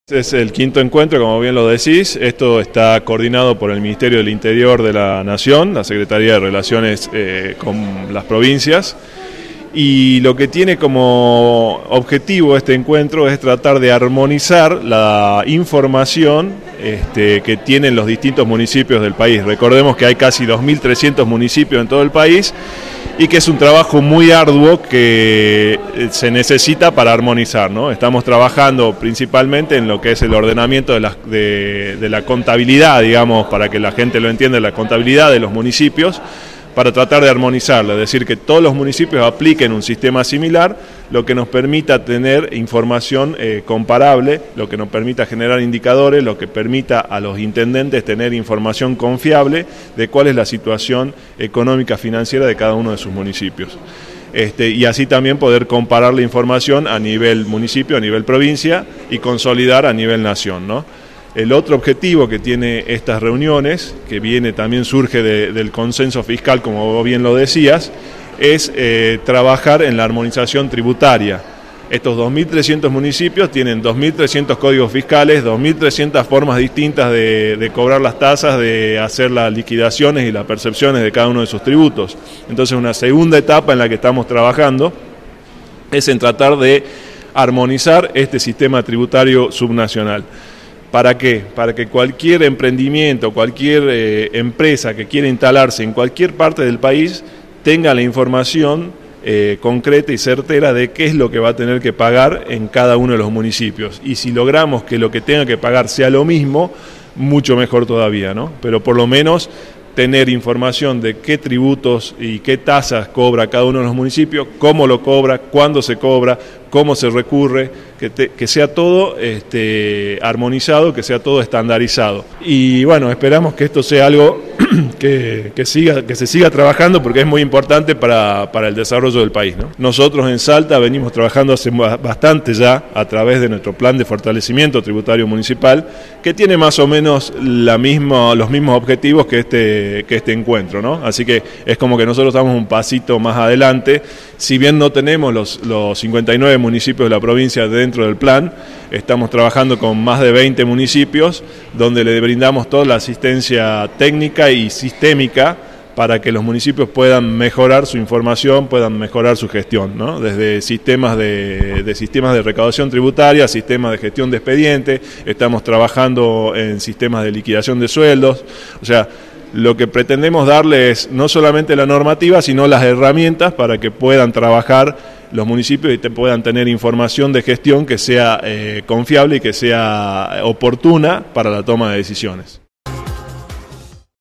Es el quinto encuentro, como bien lo decís. Esto está coordinado por el Ministerio del Interior de la Nación, la Secretaría de Relaciones con las provincias. Y lo que tiene como objetivo este encuentro es tratar de armonizar la información que tienen los distintos municipios del país. Recordemos que hay casi 2.300 municipios en todo el país y que es un trabajo muy arduo que se necesita para armonizar, ¿no? Estamos trabajando principalmente en lo que es el ordenamiento de la contabilidad, digamos, para que la gente lo entienda, la contabilidad de los municipios, para tratar de armonizarlo, es decir, que todos los municipios apliquen un sistema similar, lo que nos permita tener información comparable, lo que nos permita generar indicadores, lo que permita a los intendentes tener información confiable de cuál es la situación económica financiera de cada uno de sus municipios. Y así también poder comparar la información a nivel municipio, a nivel provincia y consolidar a nivel nación, ¿no? El otro objetivo que tiene estas reuniones, que también surge del consenso fiscal, como vos bien lo decías, es trabajar en la armonización tributaria. Estos 2.300 municipios tienen 2.300 códigos fiscales, 2.300 formas distintas de cobrar las tasas, de hacer las liquidaciones y las percepciones de cada uno de sus tributos. Entonces, una segunda etapa en la que estamos trabajando es en tratar de armonizar este sistema tributario subnacional. ¿Para qué? Para que cualquier emprendimiento, cualquier empresa que quiera instalarse en cualquier parte del país tenga la información concreta y certera de qué es lo que va a tener que pagar en cada uno de los municipios. Y si logramos que lo que tenga que pagar sea lo mismo, mucho mejor todavía, ¿no? Pero por lo menos tener información de qué tributos y qué tasas cobra cada uno de los municipios, cómo lo cobra, cuándo se cobra, cómo se recurre, que sea todo armonizado, que sea todo estandarizado. Y bueno, esperamos que esto sea algo que se siga trabajando porque es muy importante para el desarrollo del país, ¿no? Nosotros en Salta venimos trabajando hace bastante ya a través de nuestro plan de fortalecimiento tributario municipal, que tiene más o menos los mismos objetivos que este encuentro, ¿no? Así que es como que nosotros estamos un pasito más adelante. Si bien no tenemos los 59 municipios de la provincia dentro del plan, estamos trabajando con más de 20 municipios donde le brindamos toda la asistencia técnica y sistémica para que los municipios puedan mejorar su información, puedan mejorar su gestión, ¿no? Desde sistemas de recaudación tributaria, sistemas de gestión de expediente, estamos trabajando en sistemas de liquidación de sueldos, o sea, lo que pretendemos darles no solamente la normativa, sino las herramientas para que puedan trabajar los municipios y puedan tener información de gestión que sea confiable y que sea oportuna para la toma de decisiones.